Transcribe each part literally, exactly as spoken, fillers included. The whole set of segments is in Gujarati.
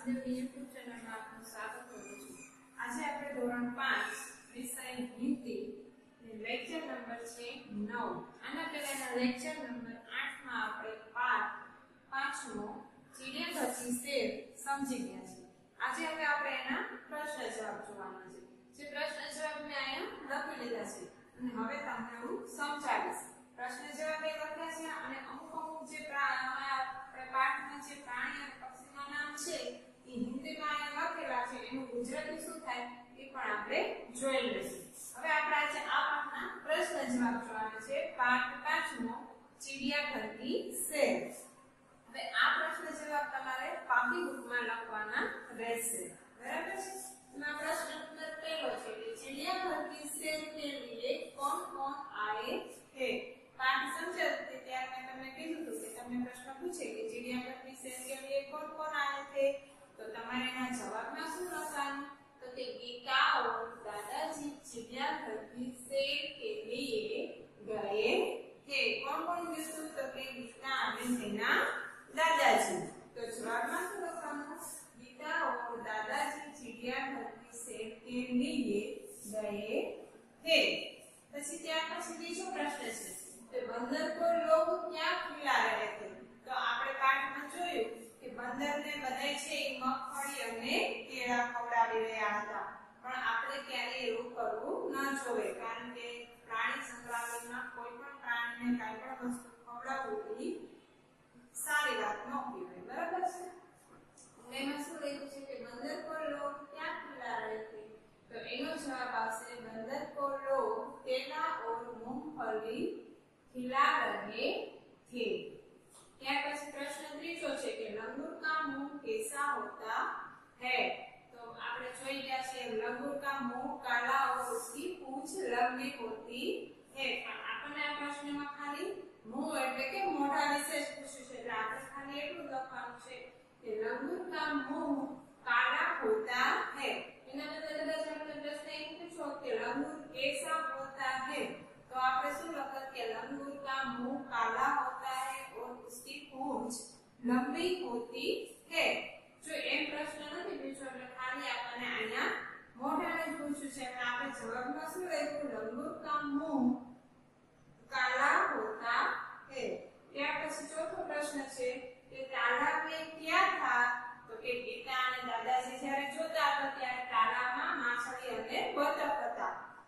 વાસુદેવની યુટ્યુબ ચેનલમાં આપનું સ્વાગત કરું છું। આજે આપણે ધોરણ પાંચ વિષય હિન્દી લેક્ચર નંબર છે નવ। આના પહેલાના લેક્ચર નંબર આઠ માં આપણે પાઠ પાંચમો ચિડિયા ઘર કી શેર સમજી ગયા છીએ। આજે હવે આપણે એના પ્રશ્ન જવાબ જોવાના છે। જે પ્રશ્ન જવાબ મેં અહીંયા લખી લીધા છે અને હવે તમને હું સમજાવીશ। પ્રશ્ન જવાબ એ લખ્યા છે અને અમુક અમુક જે આપણે પાઠમાં જે પ્રાણી અને પક્ષીના નામ છે એ હિન્દીમાં અહીંયા લખેલા છે એનું ગુજરાતી શું થાય એ પણ આપણે જોઈ લઈશું। હવે આપણે આજે આ પાઠના પ્રશ્ન જવાબ જોવાના છે। પાઠ પાંચમો ચિડિયા ઘર કી શેર। હવે આ પ્રશ્ન જવાબ તમારે પાકી બુકમાં લખવાના રહેશે, બરાબર છે। એમાં પ્રશ્ન નંબર પહેલો છે કે ચિડિયા ઘર કી શેર કે લીએ कौन कौन आए थे। पाठ समझते त्यार मैं તમને કીધું હતું કે તમને પ્રશ્ન પૂછે કે ચિડિયા ઘર કી શેર કે લીએ कौन कौन आए थे તો તમારે એના જવાબમાં શું લખવાનું તો કે गीता और दादाजी चिड़िया घर की शेर के लिए गए थे। कौन कौन गયું તો કે गीता અને તેના दादाजी। तो जवाबમાં શું લખવાનું गीता और दादाजी चिड़िया घर की शेर के लिए गए थे। પછી ત્યાર પછી બીજો પ્રશ્ન છે કે बंदर को लोग क्या खिला रहे थे। તો આપણે પાઠમાં જોયું કે બંદરને બધાય છે એ મગફળી અને કેળા ખવડાવી રહ્યા હતા, પણ આપણે ક્યારે એવું કરવું ન જોઈએ કારણ કે પ્રાણી સંગ્રહાલયમાં કોઈ પણ પ્રાણીને કાંઈ પણ વસ્તુ ખવડાવવું એ સારી વાત ન કહેવાય, બરાબર છે। એમાં શું લખ્યું છે કે બંદર को लोग क्या खिला रहे थे तो એનો જવાબ આવશે બંદર को लोग केला और मूंगफली खिला रहे थे। क्या પછી પ્રશ્ન ત્રીજો છે કે लंगूर का मुंह कैसा होता है। तो આપણે જોઈ ગયા છે लंगूर का मुंह काला और उसकी पूंछ लंबी होती है। આપણને આ પ્રશ્નમાં ખાલી मुंह એટલે કે મોઢા વિશે જ પૂછ્યું છે એટલે આપણે ખાલી એટલું લખવાનું છે કે लंगूर का मुंह काला होता है। એના બદલે કદાચ આપણે પ્રશ્ન એમ પૂછો કે लंगूर कैसा होता है तो આપણે શું લખત કે लंगूर का मुंह काला होता है और उसकी पूंछ लंबी होती है। जो એમ પ્રશ્ન નથી પૂછ્યો એટલે ખાલી આપણને અહીંયા મોઢાને જ પૂછ્યું છે એટલે આપણે જવાબમાં શું લખ્યું लंगूर का मुंह काला होता है। ત્યાર પછી ચોથો પ્રશ્ન છે કે તાલાબ में क्या था તો કે ગીતા અને દાદાજી જ્યારે જોતા હતા ત્યારે તાલાબમાં માછલી અને બતક હતા।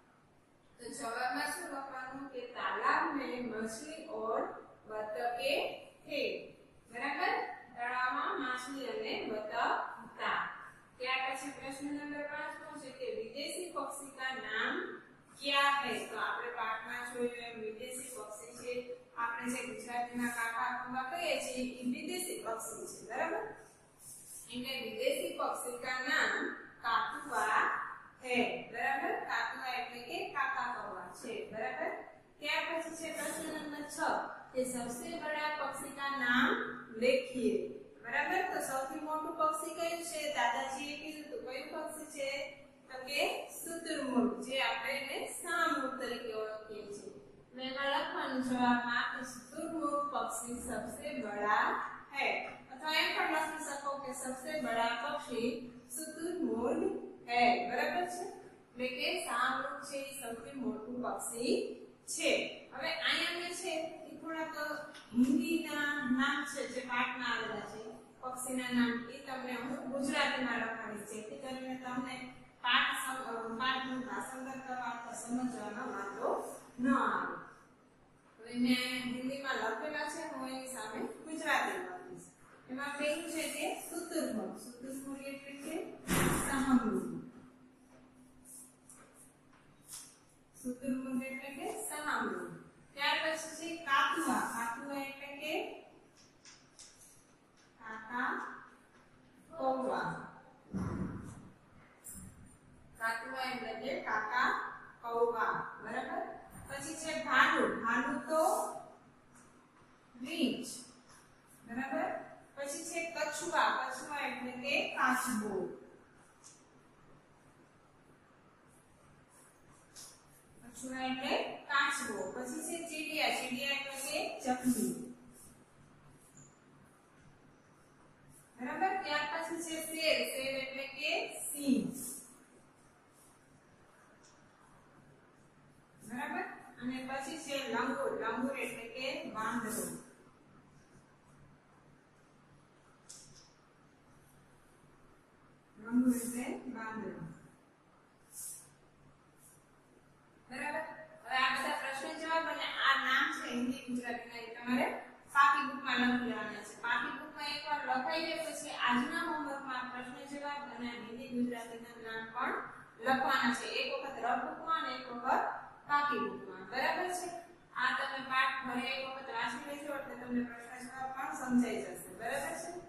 तो जवाब में શું લખવાનું કે तालाब में मछली और बतके थे, बराबर। તળાવમાં માછલી અને બતક હતા। ત્યાર પછી પ્રશ્ન નંબર પાંચ નો છે કે વિદેશી પક્ષી का नाम क्या है। તો આપણે પાઠમાં જોયું એમ વિદેશી પક્ષી છે આપણે જે ગુજરાતીમાં કાકા કુવા કહીએ છીએ એ વિદેશી પક્ષી છે, બરાબર। એટલે વિદેશી પક્ષી का नाम काकुआ है, बराबर। काकुआ એટલે કે કાકા કौवा છે, બરાબર। ત્યાર પછી છે પ્રશ્ન નંબર છ કે सबसे बड़ा पक्षी का नाम लिखिए, बराबर। तो સૌથી મોટું પક્ષી કયું છે દાદાજીએ કીધું તો કયું પક્ષી છે તો કે શુતુરમુર્ગ, જે આપણે એને શાહમૃગ તરીકે ઓળખીએ છીએ। મેં એમાં લખવાનું જવાબમાં કે શુતુરમુર્ગ पक्षी सबसे बड़ा है अथवा એમ પણ લખી શકો કે सबसे बड़ा पक्षी शुतुरमुर्ग है, बराबर છે। એટલે કે શાહમૃગ છે એ સૌથી મોટું પક્ષી છે। હવે અહીંયા મે છે એ થોડાક હિન્દીના નામ છે જે પાઠમાં આવેલા છે પક્ષીના નામ એ તમને હું ગુજરાતીમાં લખાવીશ જેથી કરીને તમને પાઠ પાઠનું ભાષાંતર કરવા અથવા સમજવામાં વાંધો ન આવે। હવે મેં હિન્દીમાં લખેલા છે હું એની સામે ગુજરાતીમાં લખીશ। એમાં પહેલું છે કે શુતુરમુર્ગ। શુતુરમુર્ગ એટલે કે શાહમૃગ। શુતુરમુર્ગ એટલે કે શાહમૃગ। ત્યાર પછી છે કાકુઆ। કાકુઆ એટલે કે કાકા કૌવા। કાકુઆ એટલે કે કાકા કૌવા, બરાબર। પછી છે ભાલુ। ભાલુ તો રીંછ, બરાબર। પછી છે કછુઆ। કછુઆ એટલે કે કાચબો। કછુઆ એટલે કાચબો। પછી છે ચીડિયા। ચીડિયા એટલે કે ચકલી, બરાબર। ત્યાર પછી છે શેર, શેર એટલે કે સિંહ, બરાબર. અને પછી છે લંગૂર, લંગૂર એટલે કે વાંદરો, લંગૂર એટલે વાંદરો, બરાબર. હવે આ બધા પ્રશ્ન જવાબ અને આ નામ છે હિન્દી ગુજરાતીના એ તમારે પાકી બુકમાં લખી લેવાના છે. પાકી બુકમાં એકવાર લખાઈ લે પછી આજના હોમવર્કમાં પ્રશ્ન જવાબ અને હિન્દી ગુજરાતીના નામ પણ લખવાના છે. એક વખત રફ બુકમાં અને એક વખત પાકી બુકમાં, બરાબર છે. આ તમે પાઠ ઘરે એક વખત વાંચી લેજો એટલે તમને પ્રશ્ન જવાબ પણ સમજાઈ જશે, બરાબર છે.